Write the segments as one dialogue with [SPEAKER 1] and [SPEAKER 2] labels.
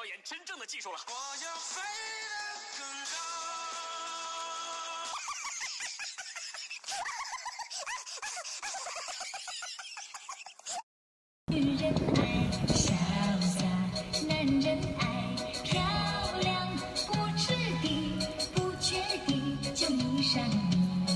[SPEAKER 1] 表演真正的技术了。我要飞得更高。
[SPEAKER 2] 女人爱潇洒，男人爱漂亮，不知地不觉地就迷上你。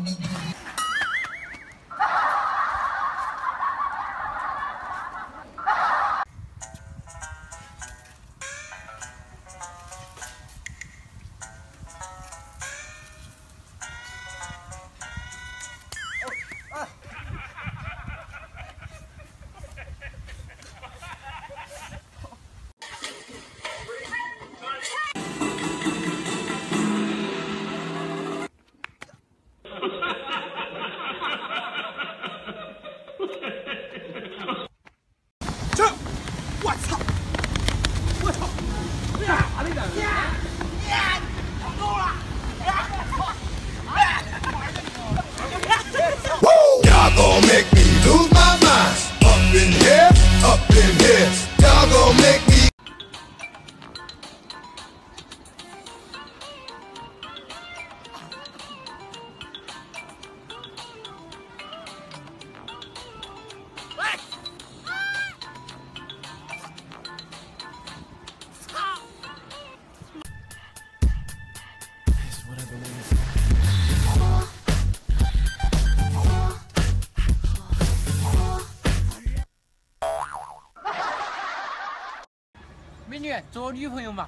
[SPEAKER 3] 美女，做我女朋友嘛？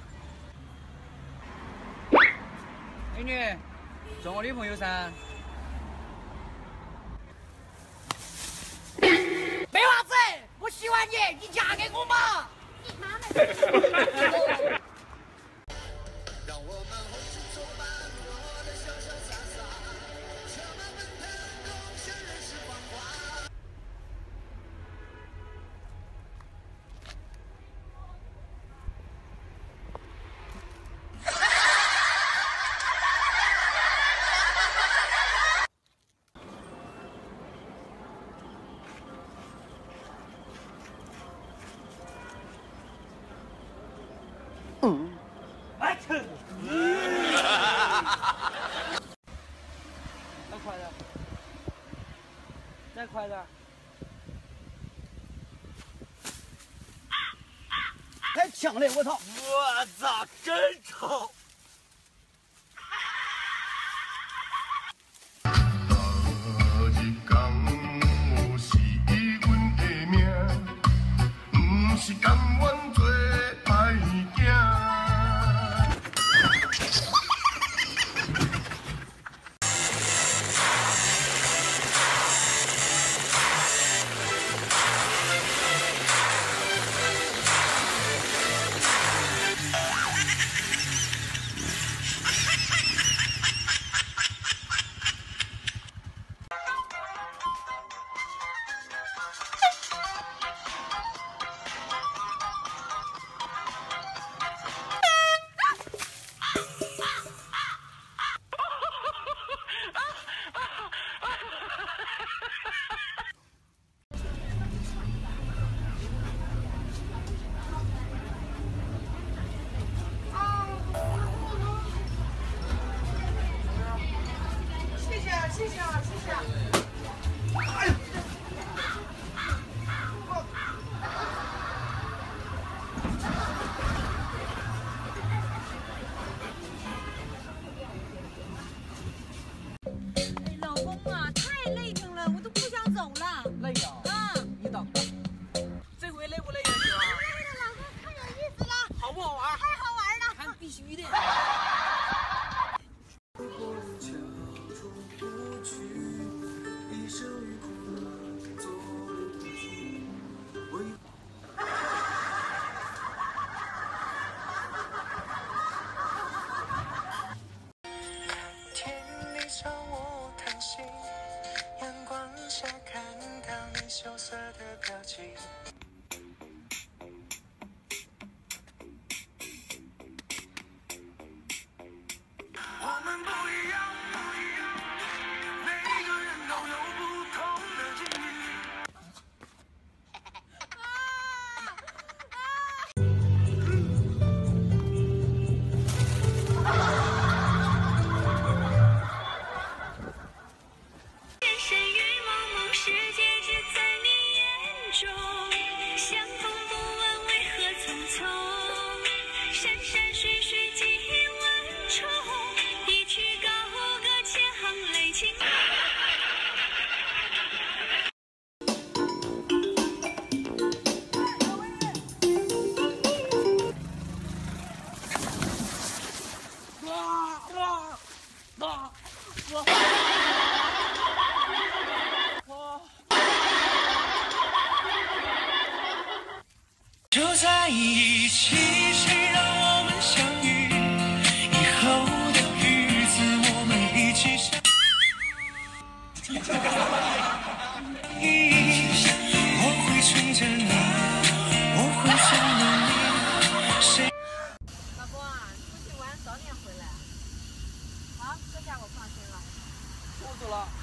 [SPEAKER 3] 美女，做我女朋友噻。
[SPEAKER 4] 没娃子，我喜欢你，你嫁给我嘛！你妈的！让我们红尘作伴，过得潇潇洒洒，车马奔腾，共享人世繁华。
[SPEAKER 3] 再快点，再快点！太强了，我操！
[SPEAKER 1] 我操，真臭！
[SPEAKER 4] 谢谢啊，谢谢。
[SPEAKER 5] 老公啊，太累挺了，我都不想走了。
[SPEAKER 3] 累呀？啊，你等着，这回累不累呀你？
[SPEAKER 5] 累了，老公，太有意思了。
[SPEAKER 3] 好不好玩？
[SPEAKER 5] 太好玩了。
[SPEAKER 3] 看必须的。
[SPEAKER 1] 就在一起，谁让我们相遇？以后的日子，我们一起相我会追着你，我会想着你。谁？
[SPEAKER 5] 老公啊，出去玩早点回来。好，这下我放心了。
[SPEAKER 3] 我走了。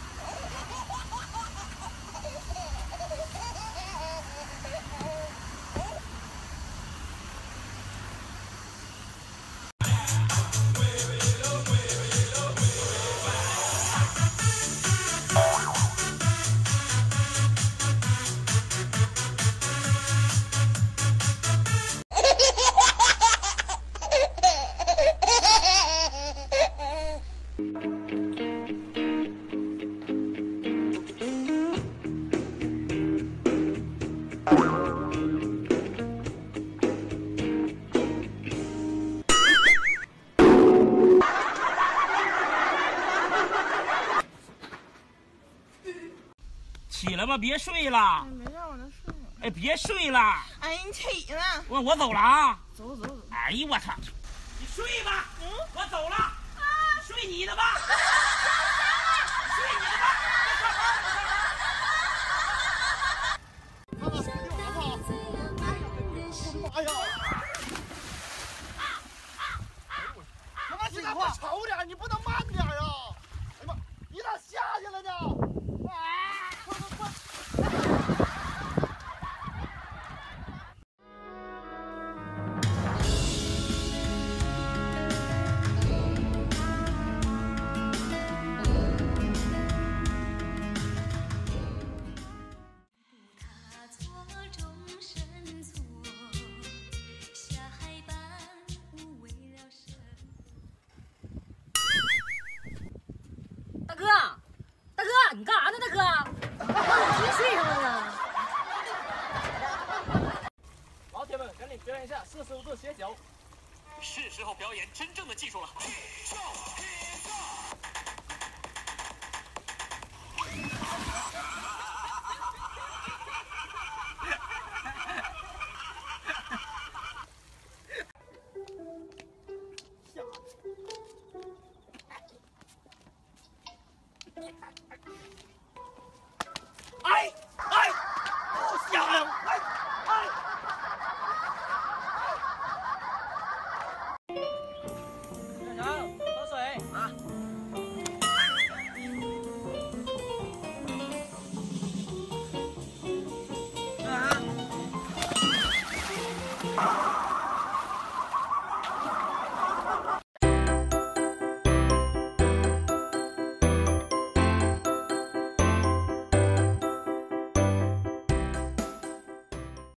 [SPEAKER 6] 起来吧，别睡了。
[SPEAKER 5] 没让我能睡呢。
[SPEAKER 6] 哎，别睡了。
[SPEAKER 5] 哎，你起了。
[SPEAKER 6] 我走了啊。
[SPEAKER 5] 走走走。
[SPEAKER 6] 哎呦我操！你睡吧。我走了。睡你的吧。睡你的吧。
[SPEAKER 4] 哎呀！他妈现在快吵点，你不能慢点呀！哎呀妈，你咋下去了呢？快快快！
[SPEAKER 5] 大哥，大哥，你干啥呢？大哥，你睡上了呢。
[SPEAKER 3] 老铁们，赶紧表演一下45度斜角。
[SPEAKER 6] 是时候表演真正的技术了。